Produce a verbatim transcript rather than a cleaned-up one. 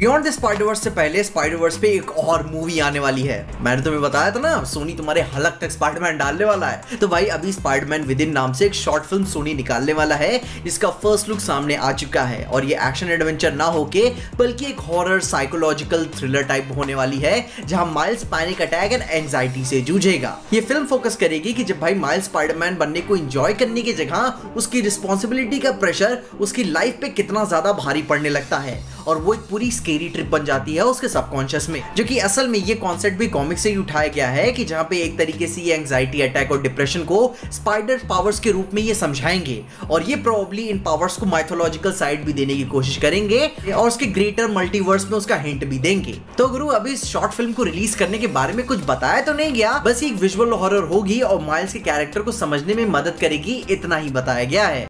Beyond the Spider-Verse से पहले Spider-Verse पे एक और मूवी आने वाली है। मैंने तुम्हें बताया था ना, सोनी तुम्हारे हलक तक स्पाइडरमैन डालने वाला है। तो भाई अभी स्पाइडरमैन विद इन नाम से एक शॉर्ट फिल्म सोनी निकालने वाला है, जिसका फर्स्ट लुक सामने आ चुका है। और ये एक्शन एडवेंचर ना होके बल्कि एक हॉरर साइकोलॉजिकल थ्रिलर टाइप होने वाली है, जहां Miles panic attack and anxiety से जूझेगा। ये फिल्म फोकस करेगी कि जब भाई माइल्स स्पाइडरमैन बनने को एंजॉय करने की जगह उसकी रिस्पॉन्सिबिलिटी का प्रेशर उसकी लाइफ पे कितना ज्यादा भारी पड़ने लगता है, और वो एक पूरी स्केरी ट्रिप बन जाती है उसके सबकॉन्शियस में। जो कि असल में ये कॉन्सेप्ट भी कॉमिक से ही उठाया गया है, कि जहां पे एक तरीके से ये एंजाइटी अटैक और डिप्रेशन को स्पाइडर पावर्स के रूप में ये समझाएंगे, और ये प्रोबेबली इन पावर्स को माइथोलॉजिकल साइड भी देने की कोशिश करेंगे, और उसके ग्रेटर मल्टीवर्स में उसका हिंट भी देंगे। तो गुरु अभी इस शॉर्ट फिल्म को रिलीज करने के बारे में कुछ बताया तो नहीं गया, बस एक विजुअल हॉरर होगी और माइल्स के कैरेक्टर को समझने में मदद करेगी, इतना ही बताया गया है।